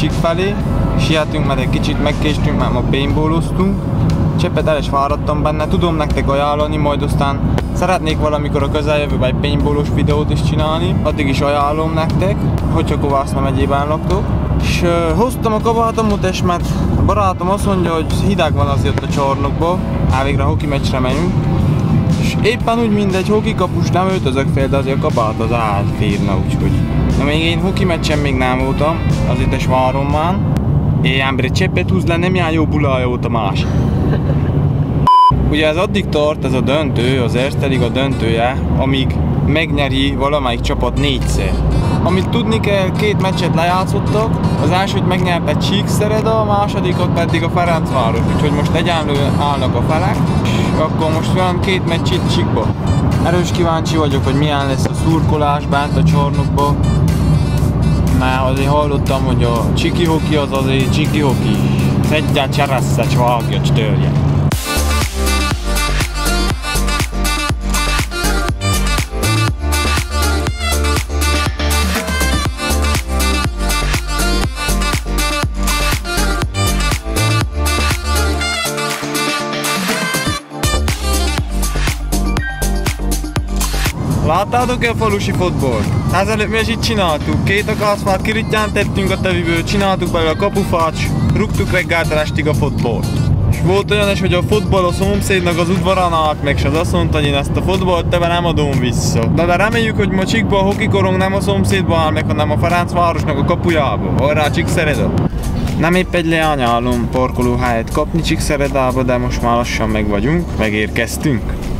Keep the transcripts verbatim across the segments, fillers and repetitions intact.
Csík felé. Sietünk, mert egy kicsit megkéstünk, mert ma paintballoztunk. Cseppet el is fáradtam benne, tudom nektek ajánlani, majd aztán szeretnék valamikor a közeljövőben egy paintballos videót is csinálni. Addig is ajánlom nektek, hogyha Kovászna megyében laktok. És uh, hoztam a kabátomot, és mert a barátom azt mondja, hogy hideg van azért a csarnokba, elvégre hoki meccsre megyünk. És éppen úgy mindegy hoki kapus nem öltözök fel, de azért a kabát az elférne, úgyhogy. Na még én hoki meccsen még nem voltam, azért is várom már. Én ember egy cseppet húz le, nem jár jó bulája volt a másik. Ugye ez addig tart, ez a döntő, az Erste Liga döntője, amíg megnyeri valamelyik csapat négyszer. Amit tudni kell, két meccset lejátszottak, az elsőt megnyerte Csíkszereda, a másodikot pedig a Ferencváros, úgyhogy most egyenlően állnak a felek, és akkor most van két meccs itt Csíkba. Erős kíváncsi vagyok, hogy milyen lesz a szurkolás bent a csarnokba, mert azért hallottam, hogy a csiki hoki az azért csiki hoki, szedje, cseressze, csvágja, törje. Láttátok-e a falusi fotbalt? Ezelőtt mi is itt csináltuk. Két akaszfát kirittyán tettünk a teviből, csináltuk belőle a kapufát, rúgtuk reggeltől estig a fotbalt. És volt olyan is, hogy a fotball a szomszédnak az udvarán állt meg, és az azt mondta, hogy én ezt a fotballt tebe nem adom vissza. De, de reméljük, hogy ma Csíkba a hokikorong nem a szomszédba áll meg, hanem a Ferencvárosnak a kapujába. Arra Csíkszereda. Nem épp egy leányálom parkolóhelyet kapni Csíkszeredába, de most már lassan meg vagyunk, megérkeztünk.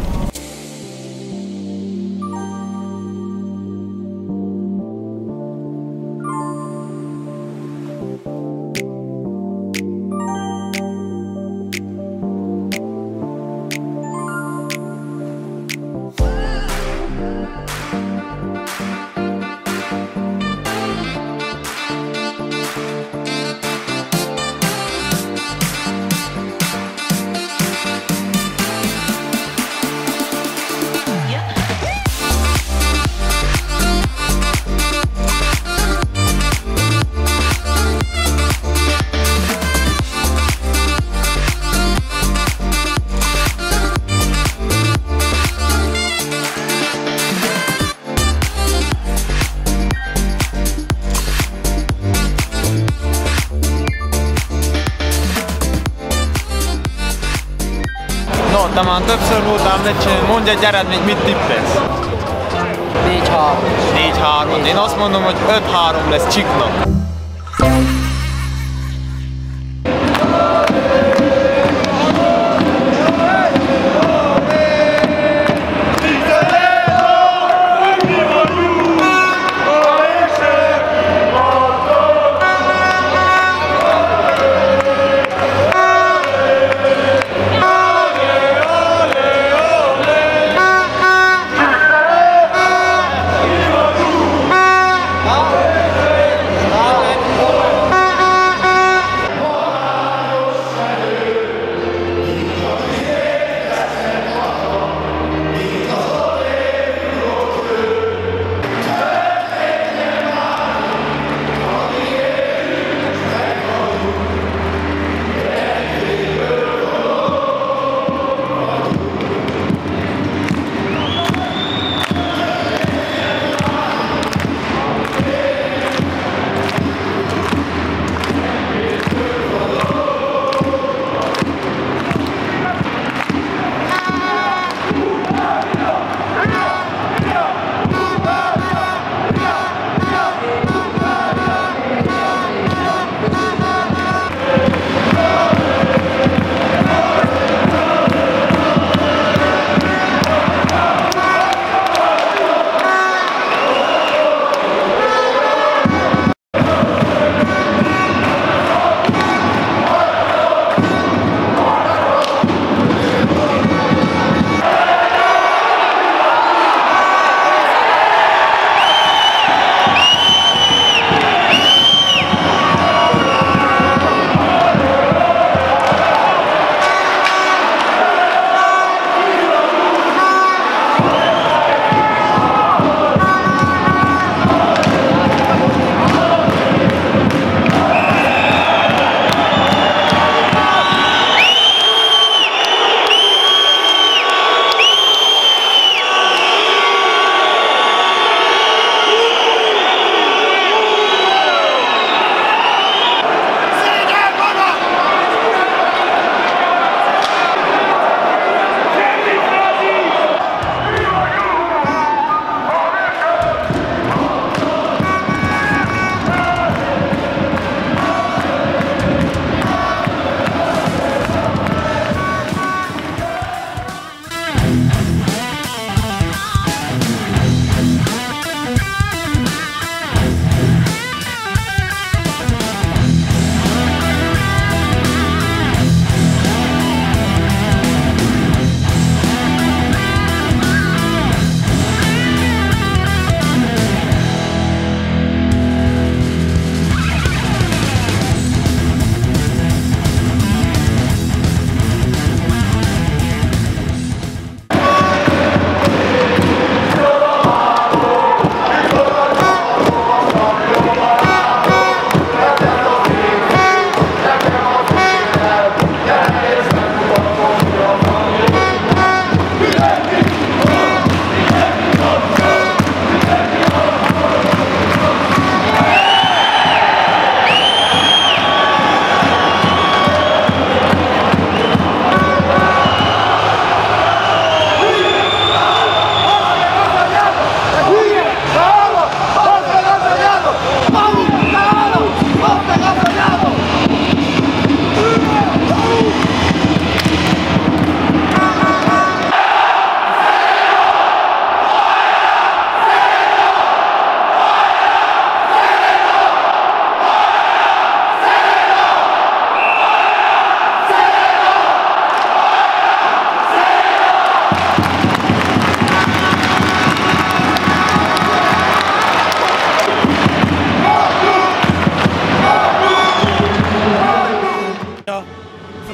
No, te már többször voltál meccsen, mondj egy eredményt, mit tippelsz? négy három. négy három. Én azt mondom, hogy öt három lesz Csíknak.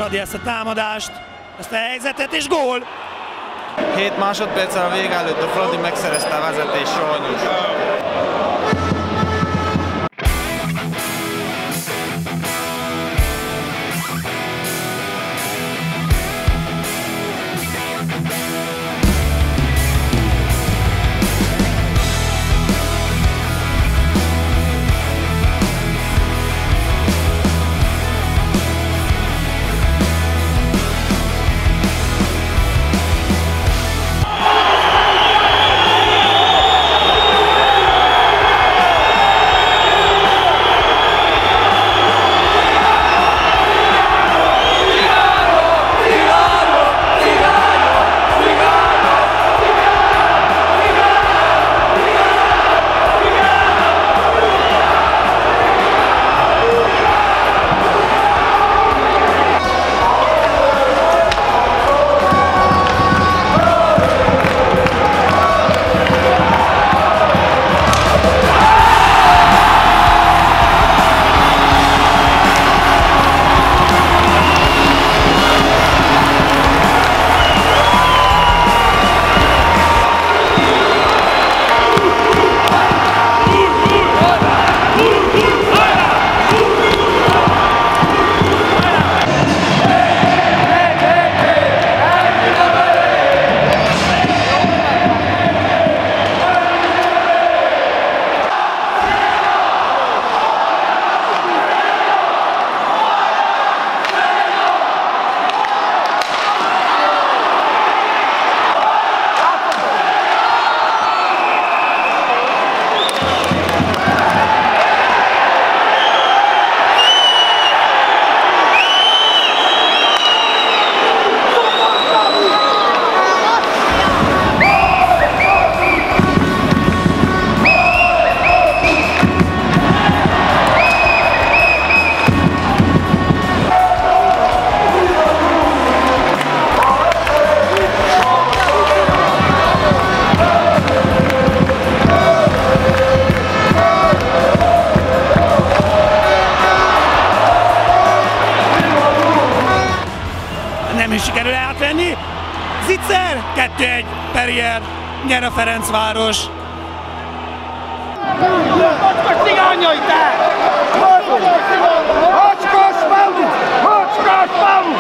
Fradi ezt a támadást, ezt a helyzetet, és gól! hét másodperccel a vége előtt a Fradi megszerezte a vezetést sajnos. Nem is sikerül átvenni. Zicser, kettő egy, Perier, nyer a Ferencváros. Hocskos cigányai, te! Hocskos falu! Hocskos falu!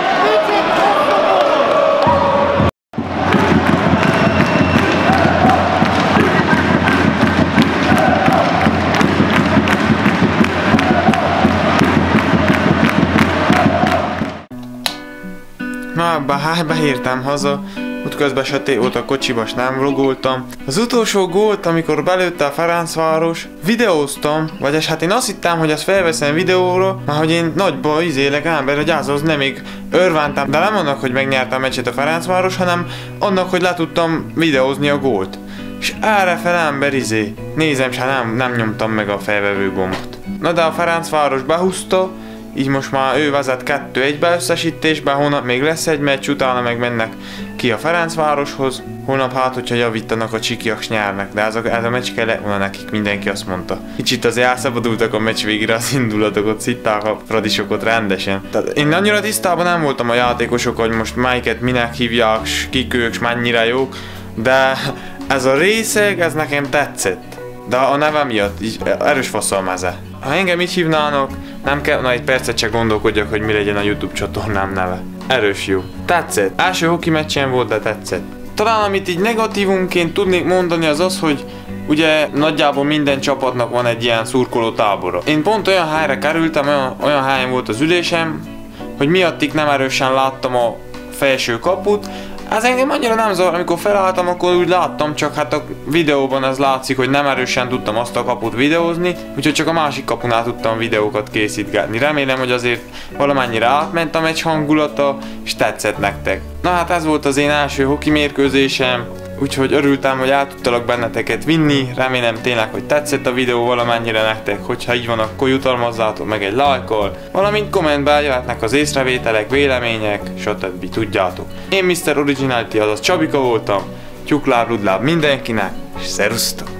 Na, bár beértem haza, útközben sötét volt a kocsiba, s nem vlogoltam. Az utolsó gólt, amikor belőtte a Ferencváros, videóztam, vagyis hát én azt hittem, hogy azt felveszem videóra, már hogy én nagyba izélek ember, hogy azhoz nem még örvántam, de nem annak, hogy megnyertem a meccset a Ferencváros, hanem annak, hogy le tudtam videózni a gólt. És errefele ember izé, nézem, se nem, nem nyomtam meg a felvevő gombot. Na de a Ferencváros behúzta, így most már ő vezet kettő egybe összesítésben, holnap még lesz egy meccs, utána meg mennek ki a Ferencvároshoz. Holnap hát, hogyha javítanak a csikiak, s nyernek, de ez a, ez a meccs kellett volna nekik, mindenki azt mondta. Kicsit azért elszabadultak a meccs végére az indulatok, ott szitták a fradisokot rendesen. Tehát én annyira tisztában nem voltam a játékosok, hogy most melyiket minek hívják, s kik ők, s mennyire jók, de ez a részeg, ez nekem tetszett. De a neve miatt, így erős faszalmeze. Ha engem így hívnának, nem kell, na egy percet csak gondolkodjak, hogy mi legyen a YouTube csatornám neve. Erős jó. Tetszett. Első hoki meccsen volt, de tetszett. Talán amit így negatívumként tudnék mondani az az, hogy ugye nagyjából minden csapatnak van egy ilyen szurkoló tábora. Én pont olyan helyre kerültem, olyan, olyan helyen volt az ülésem, hogy miattig nem erősen láttam a felső kaput. Ez engem annyira nem zavar, amikor felálltam, akkor úgy láttam, csak hát a videóban ez látszik, hogy nem erősen tudtam azt a kaput videózni, úgyhogy csak a másik kapunál tudtam videókat készítgetni. Remélem, hogy azért valamennyire átment a meccs hangulata, és tetszett nektek. Na hát ez volt az én első hoki mérkőzésem, úgyhogy örültem, hogy el tudtalak benneteket vinni, remélem tényleg, hogy tetszett a videó valamennyire nektek, hogyha így van, akkor jutalmazzátok meg egy lájkkal, valamint kommentben jöhetnek az észrevételek, vélemények, stb. Tudjátok. Én miszter Originality, azaz Csabika voltam, tyukláb, ludláb mindenkinek, és szerusztok!